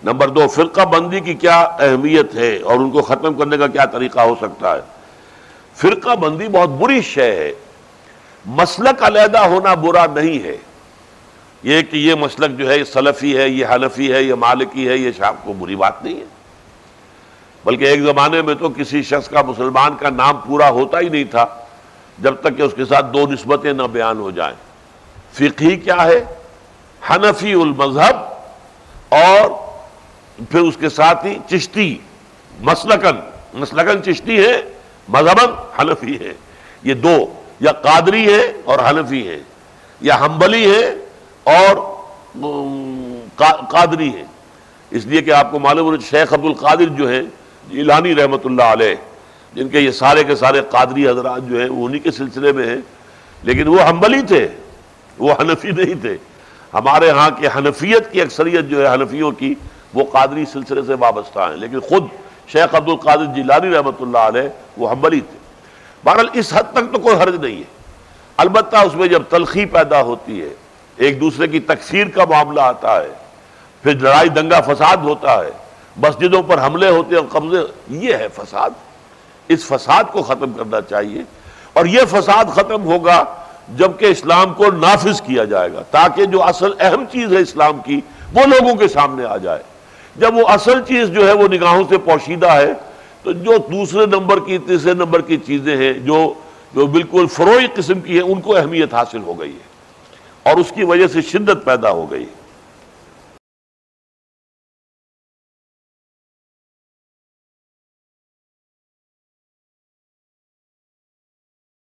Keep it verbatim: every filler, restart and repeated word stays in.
Number دو، فرقہ بندی کی کیا اہمیت ہے اور ان کو ختم کرنے کا کیا طریقہ ہو سکتا ہے۔ فرقہ بندی بہت بری شے ہے، مسلک علیحدہ ہونا برا نہیں ہے، یہ کہ یہ مسلک جو ہے سلفی ہے، یہ حنفی ہے، یہ مالکی ہے، یہ شام کو بری بات نہیں ہے، بلکہ ایک زمانے میں تو کسی شخص کا مسلمان کا نام پورا ہوتا ہی نہیں تھا جب تک کہ اس کے ساتھ دو نسبتیں نہ بیان ہو جائیں۔ فقہی کیا ہے؟ حنفی المذہب، اور پھر اس کے ساتھ ہی چشتی، مسلکن مسلکن چشتی ہے، مذہبن حنفی ہے، یہ دو، یا قادری ہے اور حنفی ہے، یا حنبلی ہے اور قادری ہے۔ اس لیے کہ آپ کو معلوم ہے شیخ عبد القادر جو ہیں جیلانی رحمۃ اللہ علیہ، جن کے یہ سارے کے سارے قادری حضرات جو ہیں وہ انہی کے سلسلے میں ہیں، لیکن وہ حنبلی تھے، وہ حنفی نہیں تھے۔ ہمارے ہاں کے حنفیت کی اکثریت جو ہے حنفیوں کی وہ قادری سلسلے سے وابستہ ہیں، لیکن خود شیخ عبد القادر جیلانی رحمۃ اللہ علیہ وہ حنبلی تھے۔ بہرحال اس حد تک تو کوئی حرج نہیں ہے، البتہ اس میں جب تلخی پیدا ہوتی ہے، ایک دوسرے کی تکفیر کا معاملہ آتا ہے، پھر لڑائی دنگا فساد ہوتا ہے، مسجدوں پر حملے ہوتے ہیں، قبضے، یہ ہے فساد۔ اس فساد کو ختم کرنا چاہیے، اور یہ فساد ختم ہوگا جبکہ اسلام کو نافذ کیا جائے گا، تاکہ جو اصل اہم چیز ہے اسلام کی وہ لوگوں کے سامنے آ جائے۔ جب وہ اصل چیز جو ہے وہ نگاہوں سے پوشیدہ ہے تو جو دوسرے نمبر کی، تیسرے نمبر کی چیزیں ہیں جو جو بالکل فروعی قسم کی ہیں ان کو اہمیت حاصل ہو گئی ہے، اور اس کی وجہ سے شدت پیدا ہو گئی ہے۔